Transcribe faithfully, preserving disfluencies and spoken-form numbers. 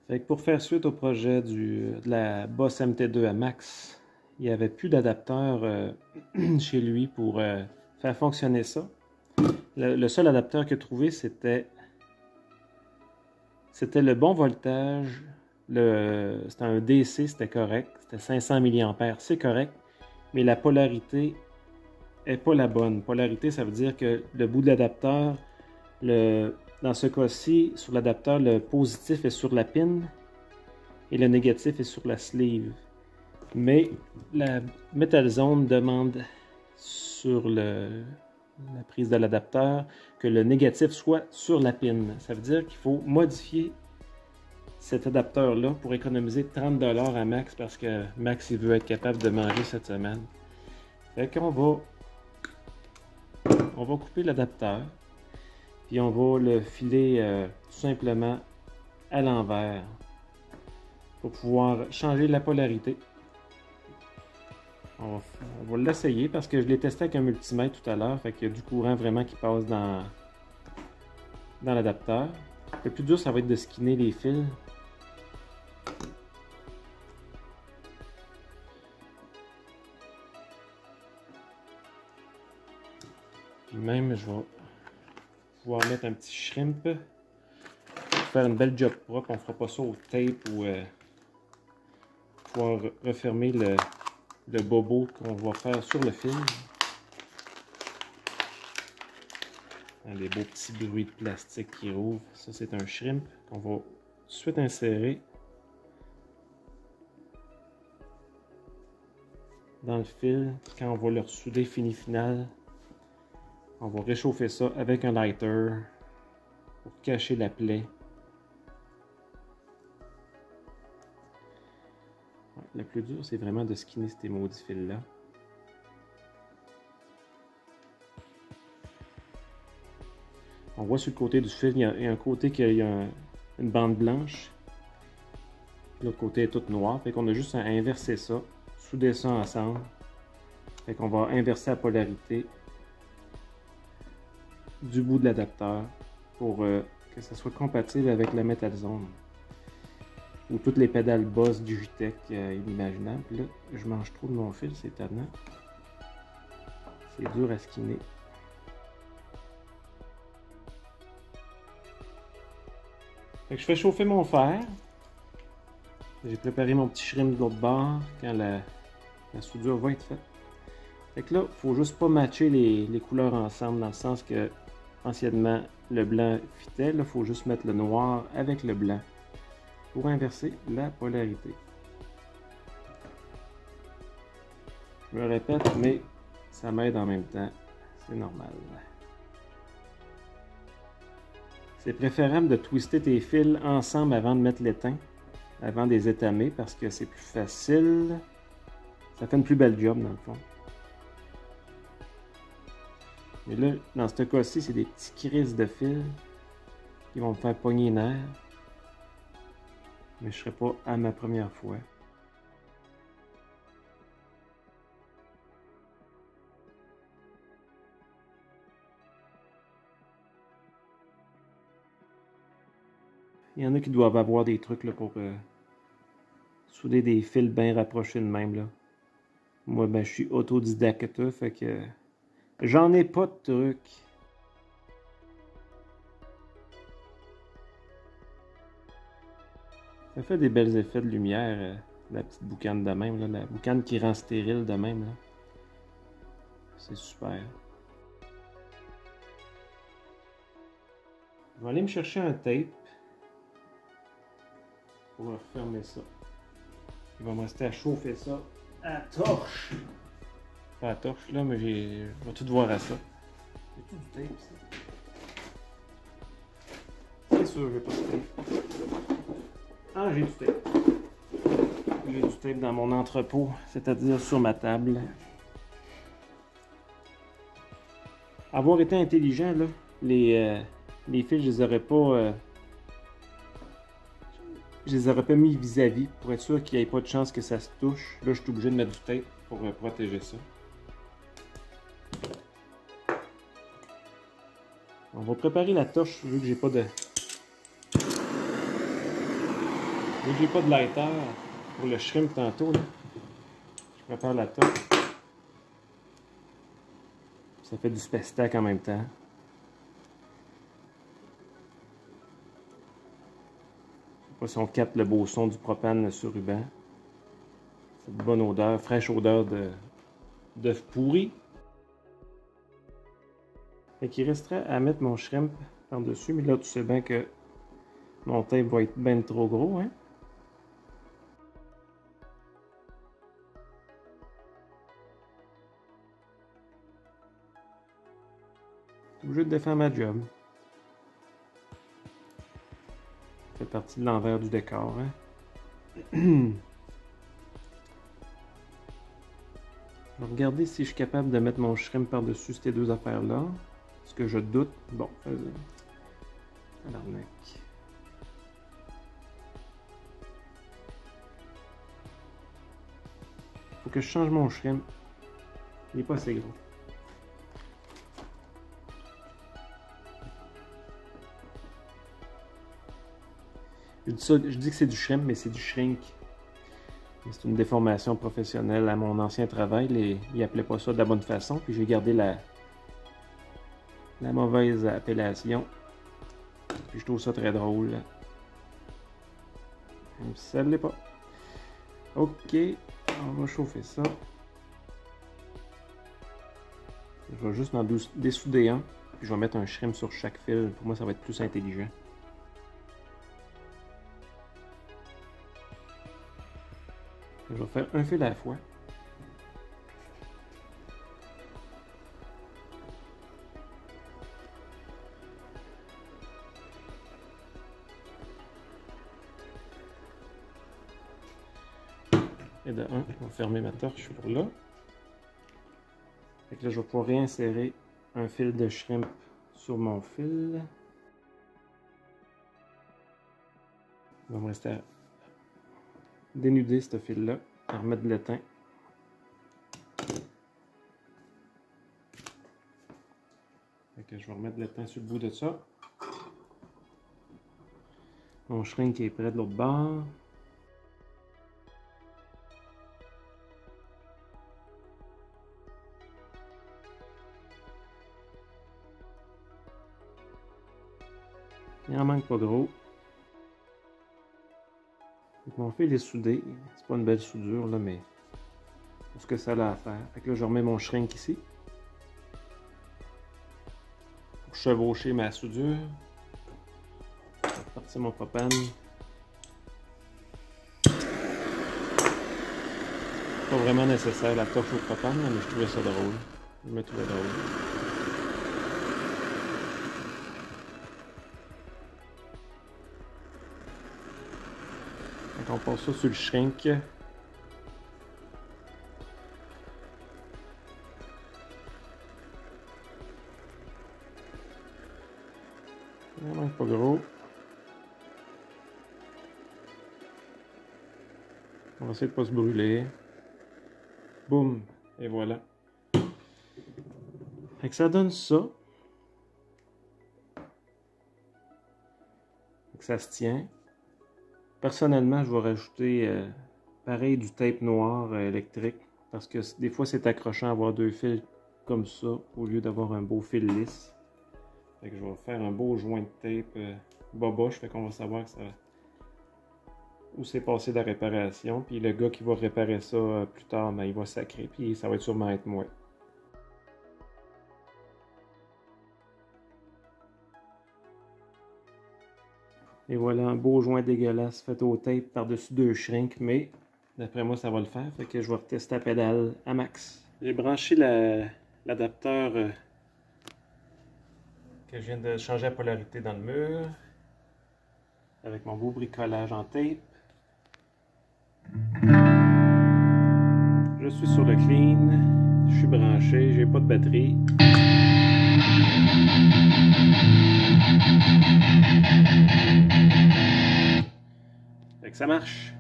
Fait que pour faire suite au projet du, de la Boss M T deux à Max, il n'y avait plus d'adapteur euh, chez lui pour euh, faire fonctionner ça. Le, le seul adapteur qu'il a trouvé, c'était c'était le bon voltage. C'était un D C, c'était correct. C'était cinq cents milliampères, c'est correct. Mais la polarité n'est pas la bonne. Polarité, ça veut dire que le bout de l'adapteur, le, dans ce cas-ci, sur l'adapteur, le positif est sur la pin et le négatif est sur la sleeve. Mais la Metal Zone demande sur le, la prise de l'adapteur que le négatif soit sur la pin. Ça veut dire qu'il faut modifier cet adapteur-là pour économiser trente dollars à Max parce que Max il veut être capable de manger cette semaine. Fait qu'on va on va couper l'adapteur puis on va le filer euh, tout simplement à l'envers pour pouvoir changer la polarité. On va, on va l'essayer parce que je l'ai testé avec un multimètre tout à l'heure, fait qu'il y a du courant vraiment qui passe dans, dans l'adapteur. Le plus dur, ça va être de skinner les fils. Puis même, je vais pouvoir mettre un petit shrimp pour faire une belle job propre. On ne fera pas ça au tape ou euh, pouvoir refermer le, le bobo qu'on va faire sur le fil. Les beaux petits bruits de plastique qui rouvrent. Ça, c'est un shrimp qu'on va tout de suite insérer dans le fil. Quand on va le ressouder fini final, on va réchauffer ça avec un lighter pour cacher la plaie. Le plus dur, c'est vraiment de skinner ces maudits fils-là. On voit sur le côté du fil, il y a, il y a un côté qui a, il y a un, une bande blanche. L'autre côté est toute noire. Fait qu'on a juste à inverser ça, souder ça ensemble. Fait qu'on va inverser la polarité du bout de l'adapteur pour euh, que ça soit compatible avec la Metal Zone. Ou toutes les pédales Boss du Digitech euh, inimaginables. Là, je mange trop de mon fil, c'est étonnant. C'est dur à skinner. Fait que je fais chauffer mon fer. J'ai préparé mon petit shrimp de l'autre bord quand la, la soudure va être faite. Fait que là, il faut juste pas matcher les, les couleurs ensemble, dans le sens que anciennement le blanc fitait. Là, il faut juste mettre le noir avec le blanc pour inverser la polarité. Je me répète, mais ça m'aide en même temps. C'est normal. C'est préférable de twister tes fils ensemble avant de mettre l'étain, avant de les étamer, parce que c'est plus facile. Ça fait une plus belle job dans le fond. Mais là, dans ce cas-ci, c'est des petits crises de fils qui vont me faire pogner les nerfs. Mais je ne serai pas à ma première fois. Il y en a qui doivent avoir des trucs là, pour euh, souder des fils bien rapprochés de même. Là. Moi, ben, je suis autodidacte, fait que j'en ai pas de trucs. Ça fait des belles effets de lumière, euh, la petite boucane de même, là, la boucane qui rend stérile de même. C'est super. Je vais aller me chercher un tape pour refermer ça. Il va me rester à chauffer ça à la torche. Pas à la torche là, mais j'ai. Je vais tout voir à ça. J'ai tout du tape, ça. C'est sûr, j'ai pas de tape. Ah, j'ai du tape. J'ai du tape dans mon entrepôt, c'est-à-dire sur ma table. Avoir été intelligent, là, les, euh, les fils, je les aurais pas. Euh, je les aurais pas mis vis-à-vis pour être sûr qu'il n'y ait pas de chance que ça se touche. Là, je suis obligé de mettre du tape pour euh, protéger ça. On va préparer la torche vu que j'ai pas de. Vu que j'ai pas de lighter pour le shrimp tantôt, là, je prépare la top. Ça fait du spestac en même temps. Je sais pas si on capte le beau son du propane sur ruban. Cette bonne odeur, fraîche odeur de d'œuf pourri. Fait qu'il resterait à mettre mon shrimp par-dessus, mais là tu sais bien que mon tape va être bien trop gros, hein? Je suis obligé de défaire ma job. Ça fait partie de l'envers du décor, hein? Je vais regarder si je suis capable de mettre mon shrimp par-dessus ces deux affaires-là. Ce que je doute. Bon, vas-y. Tabarnak. Faut que je change mon shrimp. Il n'est pas assez gros. Je dis, ça, je dis que c'est du shrimp, mais c'est du shrink. C'est une déformation professionnelle à mon ancien travail. Les, ils n'appelaient pas ça de la bonne façon. Puis j'ai gardé la, la mauvaise appellation. Puis je trouve ça très drôle. Même si ça ne l'est pas. Ok, on va chauffer ça. Je vais juste en dessouder un. Puis je vais mettre un shrimp sur chaque fil. Pour moi, ça va être plus intelligent. Je vais faire un fil à la fois. Et de un, je vais fermer ma torche pour là. Fait que là, je vais pouvoir réinsérer un fil de shrimp sur mon fil. Il va me rester à dénuder ce fil-là, à remettre de l'étain. Je vais remettre de l'étain sur le bout de ça. Mon shrink est prêt de l'autre bord. Il en manque pas gros. Mon fil est soudé. C'est pas une belle soudure, là, mais pour ce que ça a à faire. Fait que là, je remets mon shrink ici. Pour chevaucher ma soudure. Je vais repartir mon propane. Pas vraiment nécessaire la torche au propane, mais je trouvais ça drôle. Je me trouvais drôle. On passe ça sur le shrink. Il manque pas gros. On va essayer de ne pas se brûler. Boum! Et voilà. Fait que ça donne ça. Fait que ça se tient. Personnellement, je vais rajouter euh, pareil du tape noir euh, électrique parce que des fois c'est accrochant d'avoir deux fils comme ça au lieu d'avoir un beau fil lisse. Fait que je vais faire un beau joint de tape euh, boboche, fait qu'on va savoir que ça, où c'est passé la réparation. Puis le gars qui va réparer ça euh, plus tard, ben, il va sacrer, puis ça va sûrement être moi. Et voilà un beau joint dégueulasse fait au tape par-dessus deux shrinks, mais d'après moi ça va le faire, fait que je vais retester la pédale à max. J'ai branché l'adapteur la, euh, que je viens de changer la polarité dans le mur avec mon beau bricolage en tape. Je suis sur le clean, je suis branché, j'ai pas de batterie. Fait que ça marche.